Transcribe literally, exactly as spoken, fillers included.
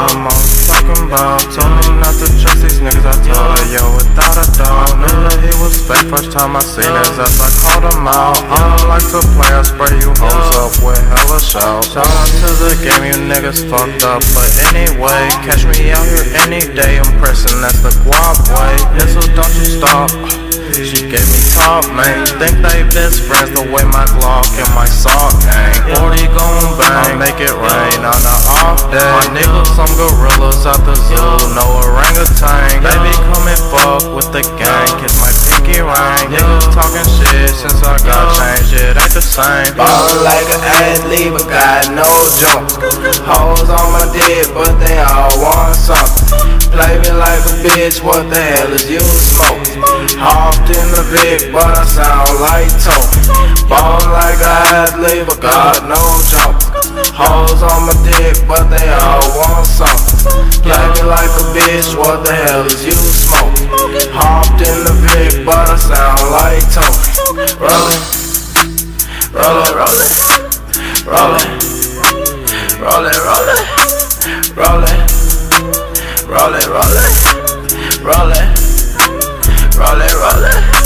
I'm on talking about. Told me not to trust these niggas, I told her, yo, without a doubt. Knew that he was fake first time I seen his ass, I called him out. I don't like to play, I spray you hoes up with hella shout. Shout out to the game, you niggas fucked up. But anyway, catch me out here any day, I'm pressing, that's the guap way. Mizzle, don't you stop. She gave me top, man. Think they best friends the way my Glock and my sock gang. forty gon' bang, make it rain on the off day. My niggas, some gorillas out the zoo, no orangutan. Baby, come and fuck with the gang, kiss my pinky ring. Niggas talking shit since I got changed, it ain't the same. Ballin' like an athlete, but got no jumps. Hoes on my dick, but they all want something. Play me like a bitch, what the hell is you smoke? Hopped in the Vic, but I sound like Tone. Ballin' like an athlete, but got no jumps. Hoes on my dick, but they all want something. Play me like a bitch, what the hell is you smoke? Hopped in the Vic, but I sound like Tone. Rollin', rollin', rollin', rollin', rollin', rollin', rollin'. Roll it, roll it, roll it, roll it, roll it.